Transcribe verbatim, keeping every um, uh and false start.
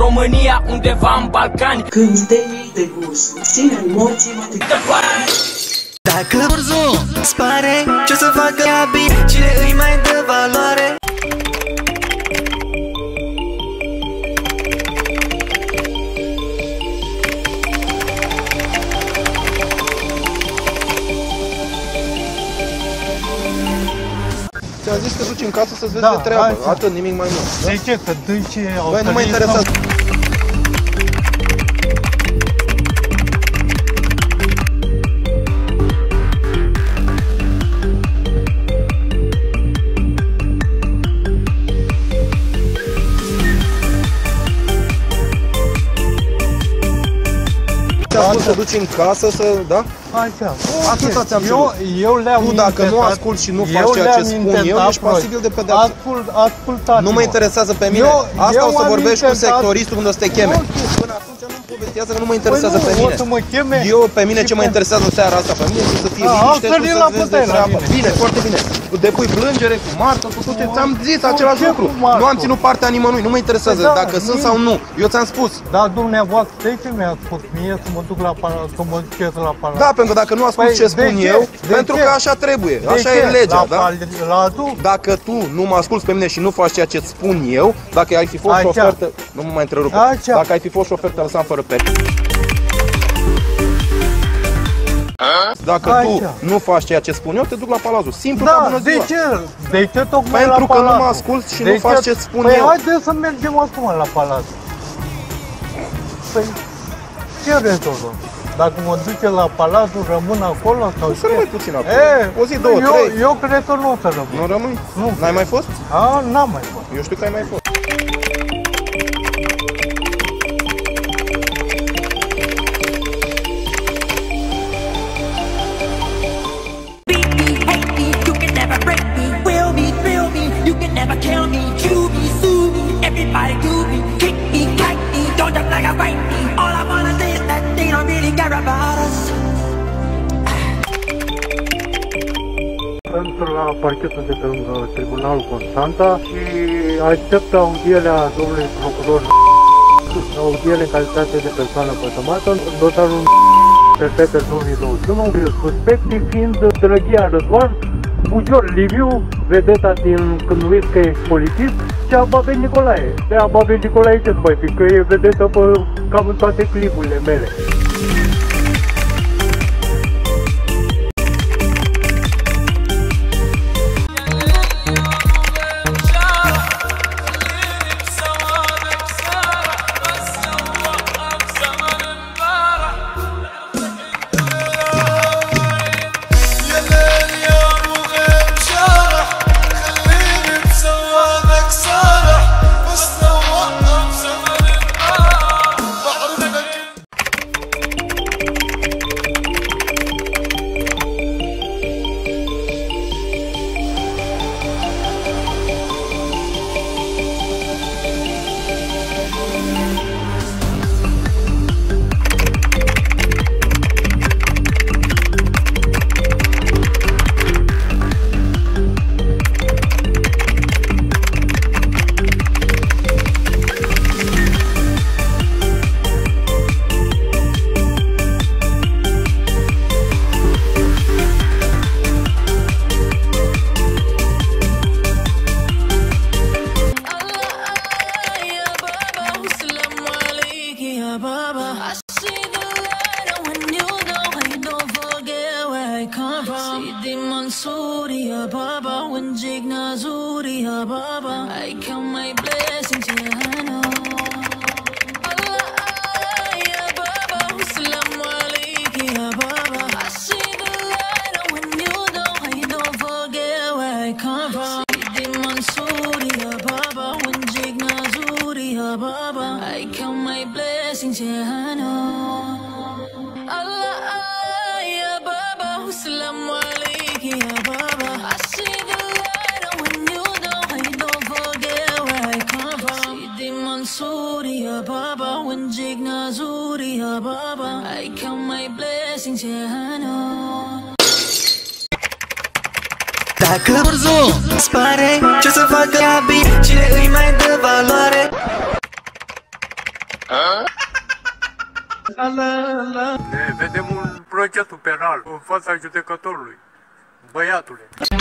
România, undeva în Balcani. Când te iei de gust, ține emoții, mă te... Dacă urzu spare, ce să facă ea bine? Cine îi mai dă valoare? Ți-am zis că duci în casă să-ți vezi Da, de treabă, hai, atât, nimic mai mult. De ce? Că dâncii au Băi, nu mă trăit interesează. sau- Ți-am spus să duci în casă să, da? Așa. Atâta ți-am eu, eu le-am Tu dacă nu intentat- asculti și nu eu faci ceea ce le-am spun eu, intentat, ești băi. pasibil de pedeapsă. Ascult, ascultați-mă. Nu mă interesează pe mine. Eu- Asta eu o să am vorbești cu intentat- sectoristul când o să te cheme. Nu știu. Până atunci nu-mi povestează că nu mă interesează Păi nu, pe mine. o să mă cheme. Eu, pe mine și ce mă pe- interesează seara asta? Pe mine să fie A, liniște, am tu sărit să-ți la vezi de putere la treabă. mine. Bine, foarte bine. Depui plângere cu marcă, cu toate. Ți-am zis același ce lucru. cu marcă? Nu am ținut partea nimănui, nu mă interesează Păi da, dacă sunt nu- sau nu. Eu ți-am spus. Dar dumneavoastră, de ce mi-a spus mie să mă duc la palat, să mă duceți la palat? Da, pentru că dacă nu asculti Păi, ce de spun ce? eu, De pentru ce? că așa trebuie, De așa ce? e legea, la da? pal- La adu? Dacă tu nu mă asculti pe mine și nu faci ceea ce îți spun eu, dacă ai fi fost Așa. o ofertă, nu mă mai întrerupe. Așa. Dacă ai fi fost șofer, te lăsam fără pereche. Dacă Așa. tu nu faci ceea ce spun eu, te duc la Palazul. Simplu ca Da, bună de ziua. ce? De ce tocmai Pentru la că nu palat? mă asculti și De nu faci ce? ce-ți spun păi eu. haideți să mergem acum la palat. Păi, ce rezolvăm? Dacă mă duce la palatul, rămân acolo sau Să ce? rămâi puțin acolo. E, O zi, două, eu, trei. Eu cred că nu o să rămân. Nu rămâi? Nu. N-ai mai fost? A, n-am mai fost. Eu știu că ai mai fost. Beat me, hate me, you can never break me. Will me, thrill me, you can never kill me. Chew me, sue me, everybody do me. Kick me, kite me, don't jump like a bite me. All I wanna say is that they don't really care about us. Sunt la parchetul de pe lângă Tribunalul Constanta și aștept audierea domnului procuror, audiere în calitate de persoană pătămată, dosarul pe două mii douăzeci și unu, suspectii fiind Drăghia Răzvan, Bugior Liviu, vedeta din când uiți că ești polițist, și Ababe Nicolae. De Ababe Nicolae ce-ți mai fi, că e vedetă pe cam în toate clipurile mele. I count my blessings, yeah, I know. Allah, ya Baba, Assalamu alaikum, ya Baba. I see the light, and when you don't, I don't forget where I come from. Sidi Mansouri, ya Baba, when Jig Nazuri, ya Baba. I count my blessings, yeah, I know. Allah, ya Baba, Assalamu alaikum, ya Baba. I see the light, and when you don't, I don't forget where I come from. Sidi Mansouri, ya Baba, when Jig Nazuri, ya Baba. I count my blessings, yeah, I know. Dacă urzu spare, ce să facă ea bine? Cine îi mai dă valoare? Ne vedem un procesul penal în fața judecătorului. Băiatule.